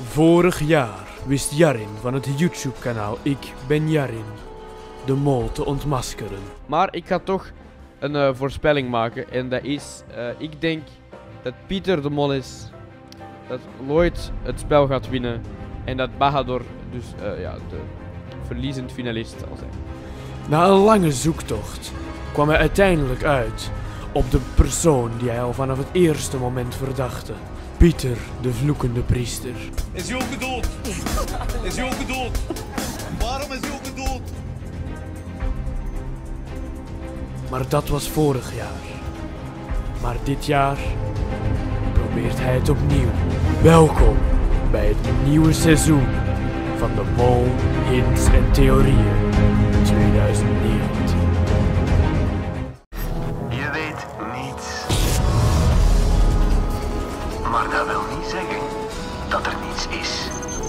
Vorig jaar wist Jarin van het YouTube-kanaal Ik Ben Jarin de mol te ontmaskeren. Maar ik ga toch een voorspelling maken en dat is, ik denk dat Pieter de mol is, dat Lloyd het spel gaat winnen en dat Bahadur dus de verliezend finalist zal zijn. Na een lange zoektocht kwam hij uiteindelijk uit op de persoon die hij al vanaf het eerste moment verdachtte. Pieter, de vloekende priester. Is hij ook gedood? Is hij ook gedood? Waarom is hij ook gedood? Maar dat was vorig jaar. Maar dit jaar probeert hij het opnieuw. Welkom bij het nieuwe seizoen van de Mol, Hints en Theorieën 2019. Je weet niets. Maar dat wil niet zeggen dat er niets is.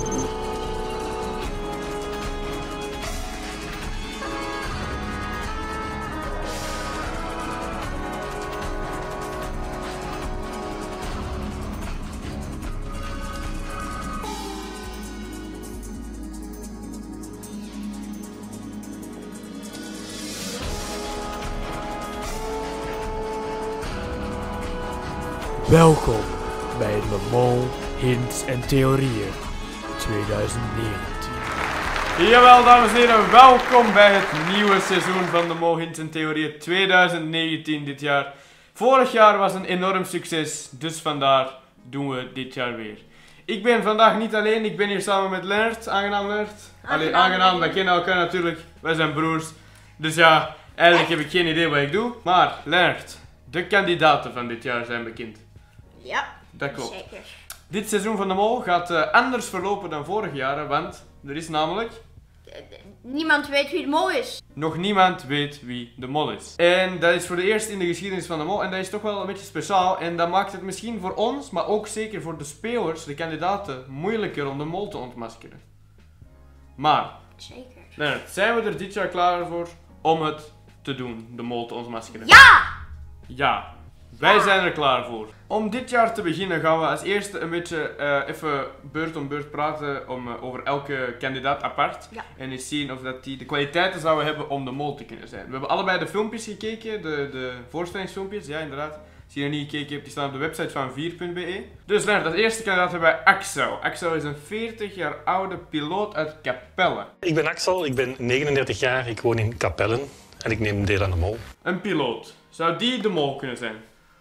Welkom bij de Mol, Hints en Theorieën 2019. Jawel, dames en heren, welkom bij het nieuwe seizoen van de Mol, Hints en Theorieën 2019 dit jaar. Vorig jaar was een enorm succes, dus vandaar doen we dit jaar weer. Ik ben vandaag niet alleen, ik ben hier samen met Leonard. Aangenaam, Leonard? Allee, aangenaam, wij kennen elkaar natuurlijk, wij zijn broers. Dus ja, eigenlijk heb ik geen idee wat ik doe. Maar, Leonard, de kandidaten van dit jaar zijn bekend. Ja, Dat klopt. zeker. Dit seizoen van de Mol gaat anders verlopen dan vorig jaar, want er is namelijk... Niemand weet wie de mol is. Nog niemand weet wie de mol is. En dat is voor de eerste in de geschiedenis van de mol. En dat is toch wel een beetje speciaal. En dat maakt het misschien voor ons, maar ook zeker voor de spelers, de kandidaten, moeilijker om de mol te ontmaskeren. Maar, Zeker. Leonard, zijn we er dit jaar klaar voor om het te doen, de mol te ontmaskeren? Ja! Ja, wij zijn er klaar voor. Om dit jaar te beginnen gaan we als eerste een beetje even beurt om beurt praten over elke kandidaat apart. Ja. En eens zien of dat die de kwaliteiten zouden hebben om de mol te kunnen zijn. We hebben allebei de filmpjes gekeken, de voorstellingsfilmpjes, ja inderdaad. Als je nog niet gekeken hebt, die staan op de website van 4.be. Dus Leonard, als eerste kandidaat hebben wij Axel. Axel is een 40 jaar oude piloot uit Capelle. Ik ben Axel, ik ben 39 jaar, ik woon in Capellen en ik neem deel aan de mol. Een piloot. Zou die de mol kunnen zijn?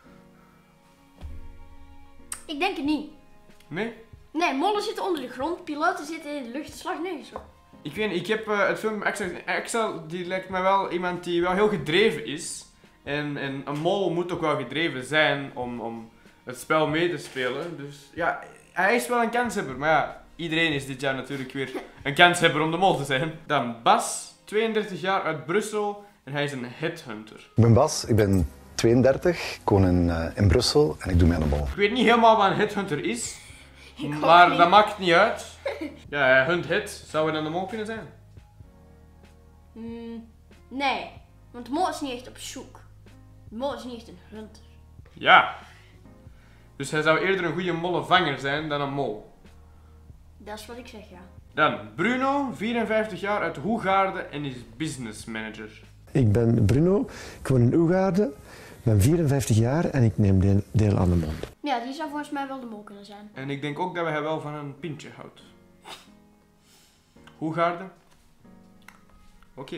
Ik denk het niet. Nee? Nee, mollen zitten onder de grond, piloten zitten in de lucht, slag nergens op. Ik weet niet, ik heb het filmpje Axel. Axel die lijkt mij wel iemand die wel heel gedreven is. En een mol moet ook wel gedreven zijn om het spel mee te spelen. Dus ja, hij is wel een kanshebber. Maar ja, iedereen is dit jaar natuurlijk weer een kanshebber om de mol te zijn. Dan Bas, 32 jaar uit Brussel. En hij is een headhunter. Ik ben Bas, ik ben 32, ik woon in Brussel en ik doe mee aan de mol. Ik weet niet helemaal wat een headhunter is. ook Maar niet. dat maakt niet uit. Ja, hij hunt het. Zou hij dan de mol kunnen zijn? Nee, want de mol is niet echt op zoek. De mol is niet echt een hunter. Ja. Dus hij zou eerder een goede mollenvanger zijn dan een mol. Dat is wat ik zeg, ja. Dan Bruno, 54 jaar uit Hoegaarden en is business manager. Ik ben Bruno, ik woon in Oegaarden, ben 54 jaar en ik neem deel aan de mol. Ja, die zou volgens mij wel de mol kunnen zijn. En ik denk ook dat hij wel van een pintje houdt. Hoegaarden? Oké.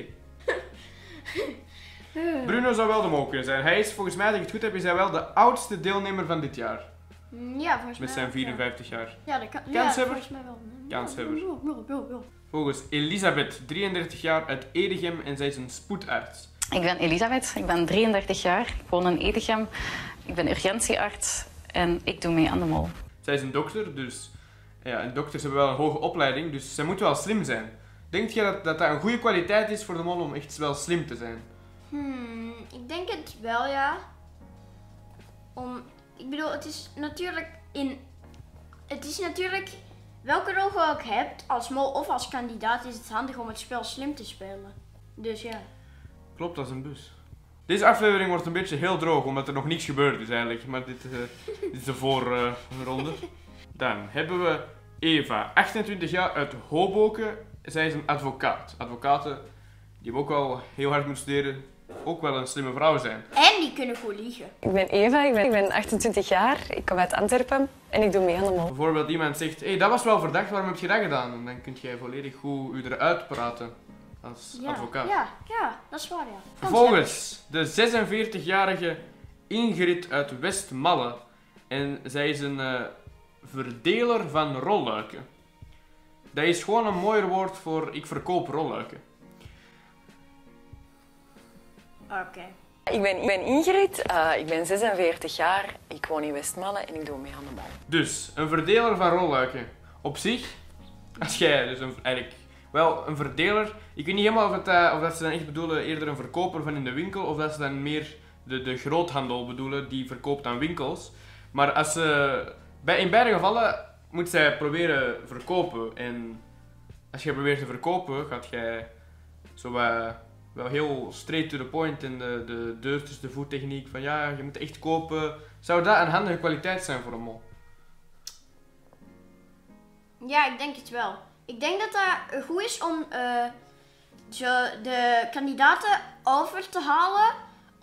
Bruno zou wel de mol kunnen zijn. Hij is, volgens mij, als ik het goed heb, is hij wel de oudste deelnemer van dit jaar. Ja, volgens mij Met zijn ook, 54 jaar. Ja, dat kan. Kanshebber? Ja, volgens mij wel. Kanshebber. Ja. Volgens Elisabeth, 33 jaar uit Edegem en zij is een spoedarts. Ik ben Elisabeth, ik ben 33 jaar, ik woon in Edegem, ik ben urgentiearts en ik doe mee aan de mol. Zij is een dokter, dus ja, en dokters hebben wel een hoge opleiding, dus zij moet wel slim zijn. Denk je dat een goede kwaliteit is voor de mol om echt wel slim te zijn? Ik denk het wel, ja. Ik bedoel, het is natuurlijk, welke rol je ook hebt, als mol of als kandidaat, is het handig om het spel slim te spelen. Dus ja. Klopt, dat is een bus. Deze aflevering wordt een beetje heel droog, omdat er nog niets gebeurd is eigenlijk. Maar dit is de voorronde. Dan hebben we Eva, 28 jaar, uit Hoboken. Zij is een advocaat. Advocaten die hebben ook wel heel hard moeten studeren, ook wel een slimme vrouw zijn. En die kunnen goed liegen. Ik ben Eva, ik ben 28 jaar, ik kom uit Antwerpen en ik doe mee aan de mol. Bijvoorbeeld iemand zegt, hey, dat was wel verdacht, waarom heb je dat gedaan? En dan kun jij volledig goed je eruit praten als advocaat. Ja, dat is waar, ja. Vervolgens, de 46-jarige Ingrid uit Westmalle. En zij is een verdeler van rolluiken. Dat is gewoon een mooier woord voor ik verkoop rolluiken. Oké. Ik ben Ingrid, ik ben 46 jaar, ik woon in Westmalle en ik doe mee aan de mol. Dus, een verdeler van rolluiken. Op zich, als jij dus eigenlijk... Wel, een verdeler... Ik weet niet helemaal of dat ze dan echt bedoelen eerder een verkoper van in de winkel, of dat ze dan meer de groothandel bedoelen, die verkoopt aan winkels. Maar als ze... In beide gevallen moet zij proberen verkopen. En als je probeert te verkopen, gaat jij zo wel heel straight to the point in de deur tussen de voet techniek van ja, je moet echt kopen. Zou dat een handige kwaliteit zijn voor een mol? Ja, ik denk het wel. Ik denk dat dat goed is om de kandidaten over te halen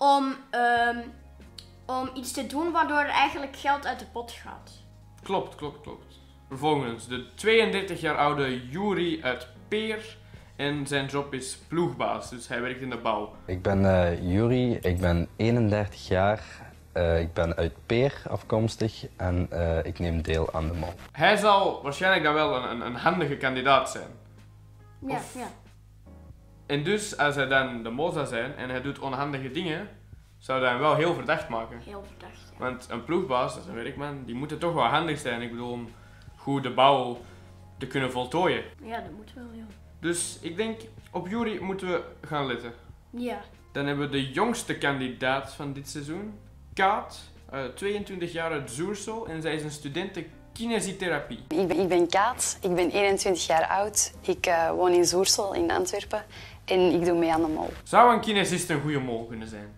om iets te doen waardoor er eigenlijk geld uit de pot gaat. Klopt. Vervolgens de 32 jaar oude Juri uit Peer. En zijn job is ploegbaas, dus hij werkt in de bouw. Ik ben Juri, ik ben 31 jaar. Ik ben uit Peer afkomstig en ik neem deel aan de mol. Hij zal waarschijnlijk dan wel een handige kandidaat zijn. Ja. En dus, als hij dan de mol zou zijn en hij doet onhandige dingen, zou dat hem wel heel verdacht maken. Heel verdacht, ja. Want een ploegbaas, dat is een werkman, die moet toch wel handig zijn. Ik bedoel, om goed de bouw te kunnen voltooien. Ja, dat moet wel, ja. Dus ik denk, op Juri moeten we gaan letten. Ja. Dan hebben we de jongste kandidaat van dit seizoen. Kaat, 22 jaar uit Zoersel en zij is een studente kinesietherapie. Ik ben Kaat, ik ben 21 jaar oud, ik woon in Zoersel in Antwerpen en ik doe mee aan de mol. Zou een kinesist een goede mol kunnen zijn?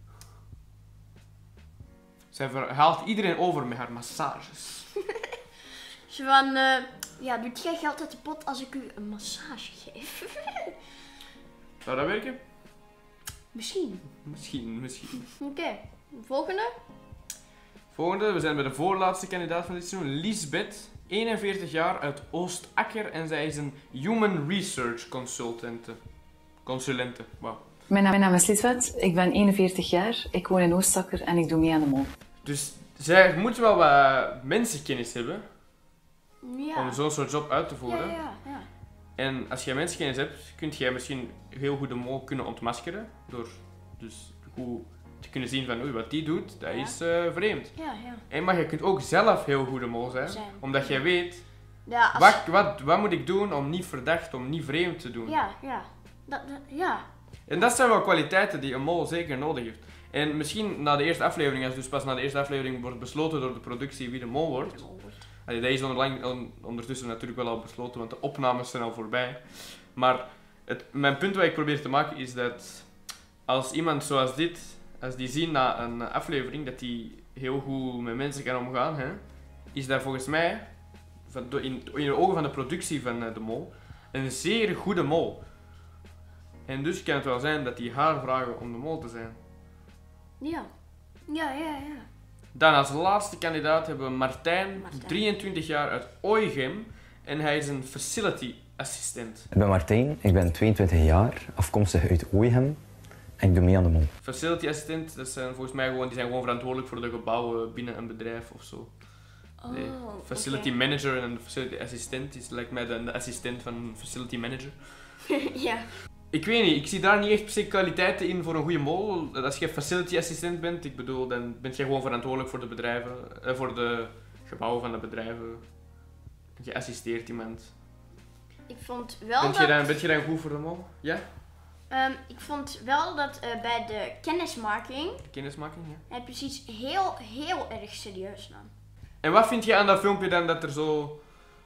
Zij haalt iedereen over met haar massages. Zo van, ja, doet jij geld uit de pot als ik u een massage geef? Zou dat werken? Misschien. Misschien. Oké, volgende. Volgende, we zijn bij de voorlaatste kandidaat van dit seizoen. Lisbeth, 41 jaar uit Oostakker en zij is een Human Research consulente. Wow. Mijn naam is Lisbeth, ik ben 41 jaar, ik woon in Oostakker en ik doe mee aan de mol. Dus zij moet wel wat mensenkennis hebben om zo'n soort job uit te voeren. Ja. En als jij mensenkennis hebt, kun jij misschien heel goed de mol kunnen ontmaskeren. Door dus goed te kunnen zien van oei, wat die doet, dat is vreemd. Ja. Maar je kunt ook zelf heel goed de mol zijn. Omdat jij weet, wat moet ik doen om niet verdacht, om niet vreemd te doen. Ja. En dat zijn wel kwaliteiten die een mol zeker nodig heeft. En misschien na de eerste aflevering, als dus pas na de eerste aflevering wordt besloten door de productie wie de mol wordt. Dat is ondertussen natuurlijk wel al besloten, want de opnames zijn al voorbij. Maar mijn punt wat ik probeer te maken is dat als iemand zoals dit, als die zien na een aflevering dat die heel goed met mensen kan omgaan, is dat volgens mij, in de ogen van de productie van de mol, een zeer goede mol. En dus kan het wel zijn dat die haar vragen om de mol te zijn. Ja. Dan als laatste kandidaat hebben we Martijn, 23 jaar uit Oegem. En hij is een facility assistent. Ik ben Martijn, ik ben 22 jaar, afkomstig uit Oegem. En ik doe mee aan de mol. Facility assistent, dat zijn volgens mij die zijn gewoon verantwoordelijk voor de gebouwen binnen een bedrijf of zo. Nee. Facility manager en een facility assistent lijkt mij de assistent van een facility manager. Ja. Ik weet niet, ik zie daar niet echt per se kwaliteiten in voor een goede mol. Als je facility assistent bent, ik bedoel, dan ben je gewoon verantwoordelijk voor de bedrijven, voor de gebouwen van de bedrijven. Je assisteert iemand. Ik vond wel Ben je dan goed voor de mol? Ja? Ik vond wel dat bij de kennismaking... Ja. Heb je iets heel erg serieus gedaan. En wat vind je aan dat filmpje dan dat er zo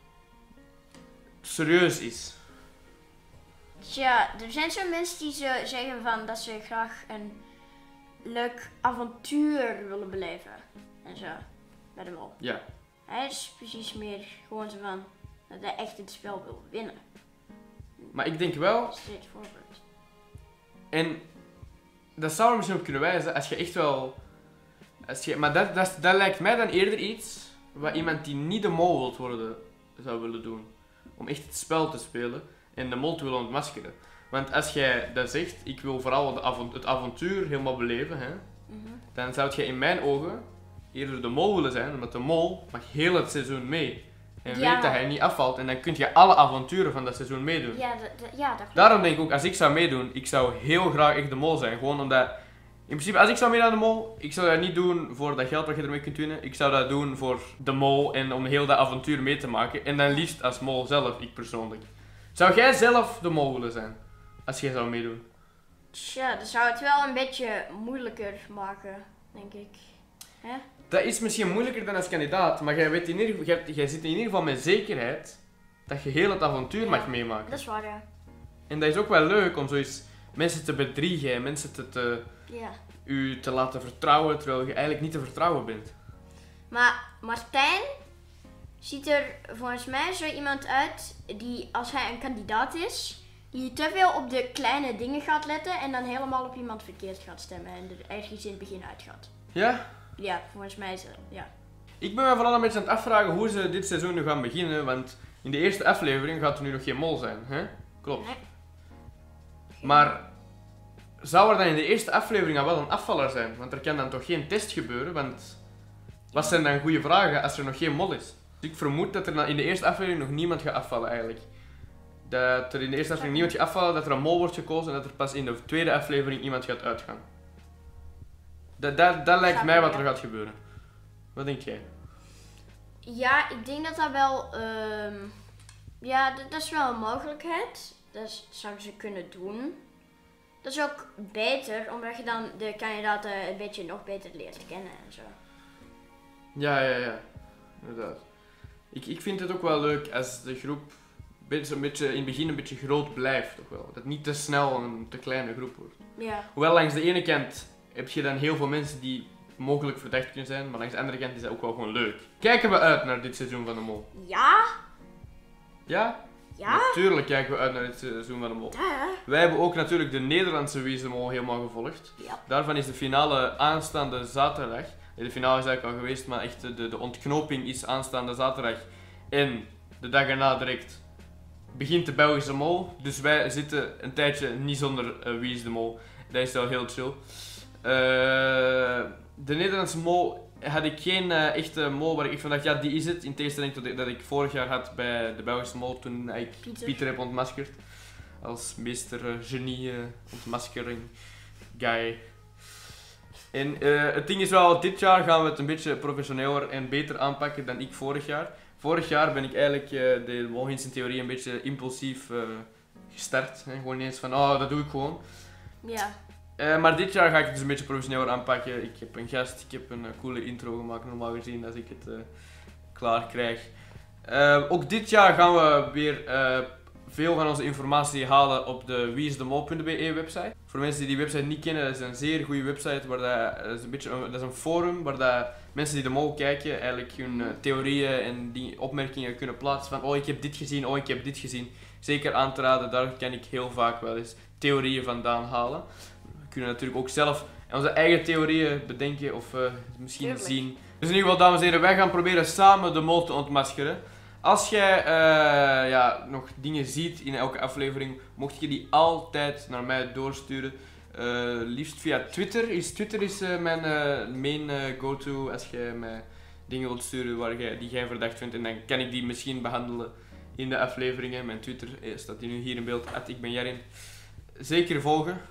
serieus is? Ja, er zijn zo mensen die zeggen van dat ze graag een leuk avontuur willen beleven. En zo, bij de mol. Ja. Hij is precies meer gewoon zo van, Dat hij echt het spel wil winnen. Maar ik denk wel... Straightforward. En dat zou er misschien op kunnen wijzen als je echt wel... maar dat lijkt mij dan eerder iets wat iemand die niet de mol wilt worden zou willen doen. Om echt het spel te spelen en de mol te willen ontmaskeren. Want als jij dat zegt, ik wil vooral het avontuur helemaal beleven, hè, dan zou je in mijn ogen eerder de mol willen zijn, omdat de mol mag heel het seizoen mee. En weet dat hij niet afvalt en dan kun je alle avonturen van dat seizoen meedoen. Ja, dat klopt. Daarom denk ik ook, als ik zou meedoen, ik zou heel graag echt de mol zijn. Gewoon omdat, in principe, als ik zou meedoen aan de mol, ik zou dat niet doen voor dat geld wat je ermee kunt winnen. Ik zou dat doen voor de mol en om heel dat avontuur mee te maken. En dan liefst als mol zelf, ik persoonlijk. Zou jij zelf de mol willen zijn? Als jij zou meedoen? Tja, dat zou het wel een beetje moeilijker maken, denk ik. Hè? Dat is misschien moeilijker dan als kandidaat, maar jij zit in ieder geval met zekerheid dat je heel het avontuur mag meemaken. Dat is waar, ja. En dat is ook wel leuk om zoiets mensen te bedriegen en mensen u te laten vertrouwen terwijl je eigenlijk niet te vertrouwen bent. Maar Martijn ziet er volgens mij zo iemand uit die, als hij een kandidaat is, die te veel op de kleine dingen gaat letten en dan helemaal op iemand verkeerd gaat stemmen en er ergens in het begin uitgaat. Ja? Ja, volgens mij is het, ja. Ik ben me vooral een beetje aan het afvragen hoe ze dit seizoen nu gaan beginnen, want in de eerste aflevering gaat er nu nog geen mol zijn, hè? Klopt. Nee. Maar zou er dan in de eerste aflevering al wel een afvaller zijn? Want er kan dan toch geen test gebeuren, want wat zijn dan goede vragen als er nog geen mol is? Dus ik vermoed dat er dan in de eerste aflevering nog niemand gaat afvallen eigenlijk. Dat er in de eerste aflevering niemand gaat afvallen, dat er een mol wordt gekozen en dat er pas in de tweede aflevering iemand gaat uitgaan. Dat lijkt mij wat er gaat gebeuren. Wat denk jij? Ja, ik denk dat dat wel... ja, dat is wel een mogelijkheid. Dat zouden ze kunnen doen. Dat is ook beter, omdat je dan de kandidaten een beetje nog beter leert kennen en zo. Ja. Inderdaad. Ik vind het ook wel leuk als de groep in het begin een beetje groot blijft, toch wel. Dat het niet te snel een te kleine groep wordt. Ja. Hoewel langs de ene kant heb je dan heel veel mensen die mogelijk verdacht kunnen zijn, maar langs de andere kant is dat ook wel gewoon leuk. Kijken we uit naar dit seizoen van de Mol? Ja? Ja? Ja? Natuurlijk kijken we uit naar dit seizoen van de Mol. Ja. Wij hebben ook natuurlijk de Nederlandse Wie is de Mol helemaal gevolgd. Ja. Daarvan is de finale aanstaande zaterdag. De finale is eigenlijk al geweest, maar echt de ontknoping is aanstaande zaterdag. En de dag erna direct begint de Belgische Mol. Dus wij zitten een tijdje niet zonder Wie is de Mol. Dat is wel heel chill. De Nederlandse Mol had ik geen echte mol waar ik van dacht, ja die is het. In tegenstelling tot dat ik vorig jaar had bij de Belgische Mol toen ik Pieter heb ontmaskerd. Als meester genie ontmaskering guy. En het ding is wel, dit jaar gaan we het een beetje professioneler en beter aanpakken dan ik vorig jaar. Vorig jaar ben ik eigenlijk de Molhinse theorie een beetje impulsief gestart. Hè? Gewoon ineens van, oh dat doe ik gewoon. Ja. Maar dit jaar ga ik het dus een beetje professioneler aanpakken. Ik heb een gast, ik heb een coole intro gemaakt, normaal gezien, als ik het klaar krijg. Ook dit jaar gaan we weer veel van onze informatie halen op de wieisdemol.be website. Voor mensen die die website niet kennen, dat is een zeer goede website. Dat is een forum waar mensen die de mol kijken eigenlijk hun theorieën en die opmerkingen kunnen plaatsen van oh ik heb dit gezien, oh ik heb dit gezien. Zeker aan te raden, daar kan ik heel vaak wel eens theorieën vandaan halen. We kunnen natuurlijk ook zelf onze eigen theorieën bedenken of misschien zien. Dus in ieder geval, dames en heren, wij gaan proberen samen de mol te ontmaskeren. Als jij nog dingen ziet in elke aflevering, mocht je die altijd naar mij doorsturen. Liefst via Twitter. Twitter is mijn main go-to als jij mij dingen wilt sturen die jij verdacht vindt. En dan kan ik die misschien behandelen in de afleveringen. Mijn Twitter staat nu hier in beeld, @ikbenjarin. Zeker volgen.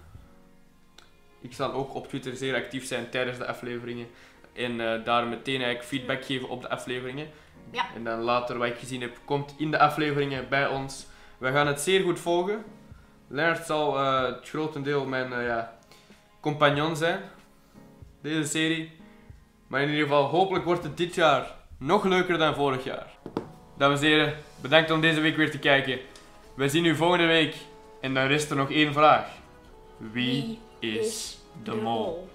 Ik zal ook op Twitter zeer actief zijn tijdens de afleveringen. En daar meteen eigenlijk feedback geven op de afleveringen. Ja. En dan later wat ik gezien heb, komt in de afleveringen bij ons. We gaan het zeer goed volgen. Lennart zal het grotendeel mijn compagnon zijn. Deze serie. Maar in ieder geval, hopelijk wordt het dit jaar nog leuker dan vorig jaar. Dames en heren, bedankt om deze week weer te kijken. Wij zien u volgende week. En dan rest er nog één vraag. Wie is de mol?